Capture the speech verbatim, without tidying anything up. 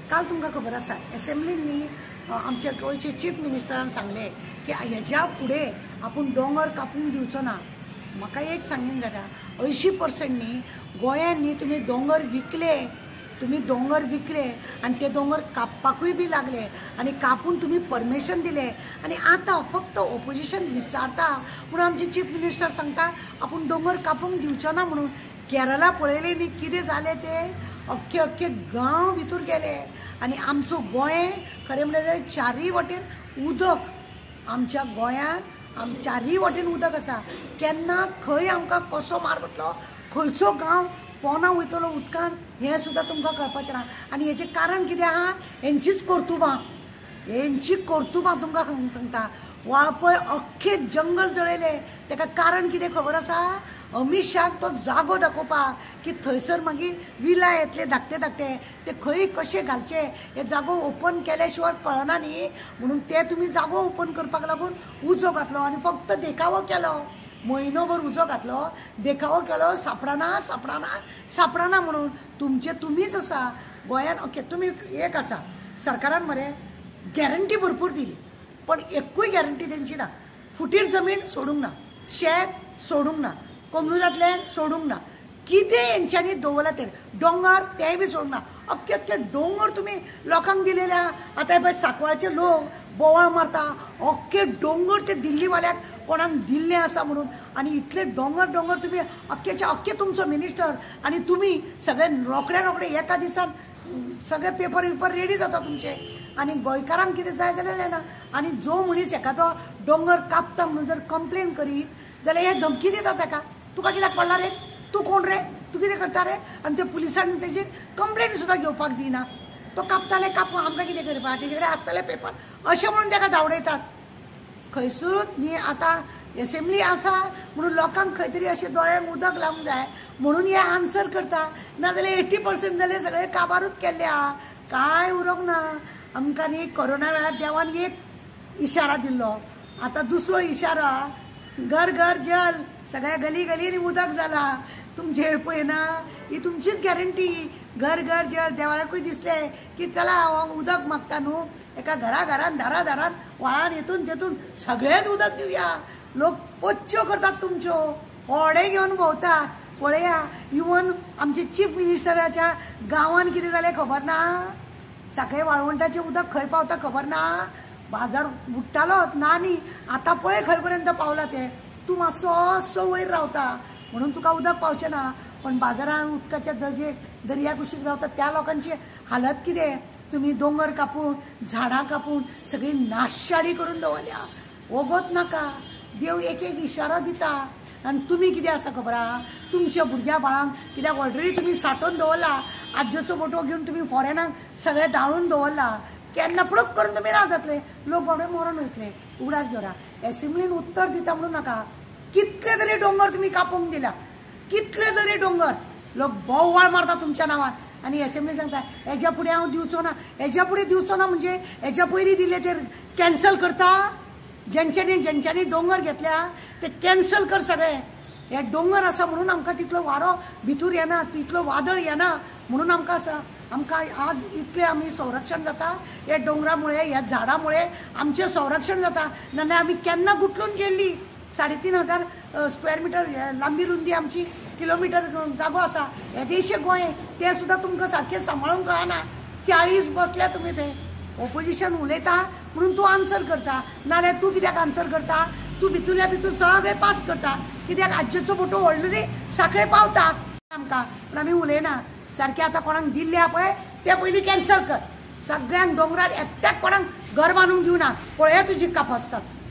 काल तुमकां खबर आसा असेंब्लींनी आमचे गोयचे चीफ मिनिस्टरान सांगले की हेज्या फुडें आपूण दोंगर कापूंक दिवचो ना। म्हाका एक सांगीन जाता अंयशी पर्सेंट न्ही गोंयांत न्ही तुमी दोंगर विकले तुम्ही दोंगर विकले आणि ते दोंगर कापपाकूय बी लागले आणि कापून तुम्ही परमिशन दिले आणि आता फक्त ओपोजिशन विचारता म्हणून आमचे चीफ मिनिस्टर सांगता आपण दोंगर कापूंक दिवचो ना म्हणून। केरला पळयले न्ही कितें जालें ते अख्खे अख्खे गांव भितर गेले आणि आमचो गोंय खरें म्हणल्यार चारय वटेन उदक आमच्या गोंयांत आम चारय वटेन उदक आसा। केन्ना खंय आमकां कसो मार पडटलो खंयचो गांव पोना वयतलो उदकान हें सुद्दां तुमकां कळपाचें ना आनी हेजें कारण कितें आहा हेंचीच कर्तुबां हेंची कर्तुबां तुमकां सांगता। वाळपय अख्खे जंगल जळयले तेका कारण कितें खबर आसा अमित शाह तो जागो दाखोवपाक की थंयसर मागीर विला येतले धाकटे धाकटे ते खंय कशे घालचे हे जागो ओपन केल्या शिवाय कळना न्ही म्हणून ते तुमी जागो ओपन करपाक लागून उजो घातलो आनी फक्त देखावो केलो। म्हयनोभर उजो घातलो देखावो केलो सापडना सापडना सापडना म्हणून तुमचे तुमीच आसा गोंयांत। ओके तुमी एक आसा सरकारान मरे गॅरंटी भरपूर दिली पण एकूय गॅरंटी तेंची ना। फुटीर जमीन सोडूंक ना शेत सोडूंक ना कोमरुजातले सोडूंक ना कितें हेंच्यांनी दवरला ते दोंगर तेय बी सोडूंक ना। अख्खे अख्खे दोंगर तुमी लोकांक दिलेले आहा। आतां पळय सांकवाळचे लोक बोवाळ मारता अख्खे दोंगर ते दिल्लीवाल्याक कोणाक दिल्ले आसा म्हणून आनी इतले दोंगर दोंगर तुमी अख्खेचे अख्खे तुमचो मिनिस्टर आनी तुमी सगळे रोखडे रोखडे एका दिसान सगळे पेपर पेपर रेडी जाता तुमचे आनी गोंयकारांक कितें जाय जाल्यार जायना। आनी जो मनीस एखादो दोंगर कापता म्हणून जर कंप्लेन करीत जाल्यार हे धमकी दिता ताका तुका कित्याक पडला रे तूं कोण रे तूं कितें करता रे आनी ते पुलिसांनी तेजेर कंप्लेन सुद्दां घेवपाक दिना। तो कापताले कापूं आमकां कितें करपाक तेजे कडेन आसताले पेपर अशें म्हणून ताका धांवडयतात। खंयसरूच न्ही आतां असेंब्ली आसा म्हणून लोकांक खंय तरी अशें दोळ्यांक उदक लावंक जाय म्हणून हे आन्सर करता नाजाल्यार एटी पर्सेंट जाल्यार सगळे काबारूच केल्ले आहा कांय उरोंक ना। आमकां न्ही कोरोना वेळार देवान एक इशारा दिल्लो आतां दुसरो इशारा घर घर जल सगळ्या गली गलींनी उदक जाला तुमचे पळयना ही तुमचीच गॅरंटी घर घर जल देवाळाकूय दिसले की चला हांव उदक मागता न्हू एका घरा घरान दारा दारान व्हाळान हेतून तेतून सगळेच उदक दिवया। लोक पोच्च्यो करतात तुमच्यो व्हडे घेवन भोंवतात पळया। इवन आमचे चीफ मिनिस्टराच्या गांवान कितें जालें खबर ना सकाळी वाळवंटाचें उदक खंय पावता खबर ना बाजार बुडटालोच ना न्ही आतां पळय खंय पर्यंत पावला ते तूं मातसो वयर रावता म्हणून तुका उदक पावचें ना पण बाजारान उदकाच्या दर्ये दर्या कुशीक रावता त्या लोकांची हालत कितें तुमी दोंगर कापून झाडां कापून सगळी नाशाडी करून दवरल्या वगत नाका। देव एक एक इशारो दिता आनी तुमी कितें आसा खबर आहा तुमच्या भुरग्या बाळांक कित्याक ऑलरेडी तुमी सांठोवन दवरला आज्योचो फोटो घेवन तुमी फॉरेनाक सगळे धाडून दवरला केन्ना पुडक करून तुमी ना जातले लोक बाबडे मरून वयतले उगडास धरा। असेंब्लीन उत्तर दिता म्हणून नाका कितले तरी दोंगर तुमी कापूंक दिला कितले तरी दोंगर लोक बोवाळ मारता तुमच्या नांवान आनी असेंब्ली सांगता हेज्या फुडें हांव दिवचो ना हेज्या फुडें दिवचो ना म्हणजे हेज्या पयलीं दिले ते कॅन्सल करता ज्यांच्यांनी ज्यांच्यांनी डोंगर घेतल्या ते कॅन्सल कर सगळे। हे डोंगर आसा म्हणून आमकां तितलो वारो भितर येना तितलो वादळ येना म्हणून आमकां आसा आमकां आज इतले आमी संरक्षण जाता हे डोंगरामुळे ह्या झाडामुळे आमचें संरक्षण जाता नाजाल्यार आमी केन्ना गुटलून गेल्ली साडे तीन हजार स्क्वेअर मिटर लांबी रुंदी आमची किलोमिटर जागो आसा हे देशे गोंय ते सुद्दां तुमकां सारकें सांबाळूंक कळना। चाळीस बसल्या तुमी ते ओपोजिशन उलयता म्हणून तूं आन्सर करता नाल्यार तूं कित्याक आन्सर करता तूं भितरल्या भितर सगळे पास करता कित्याक आज्योचो फोटो ऑलरेडी साखळे पावता आमकां पूण आमी उलयना सारकें। आतां कोणाक दिल्ले आहा पळय ते पयलीं कॅन्सल कर सगळ्यांक दोंगरार एकट्याक कोणाक घर बांदूंक दिवना पळया तुजी काप आसतात।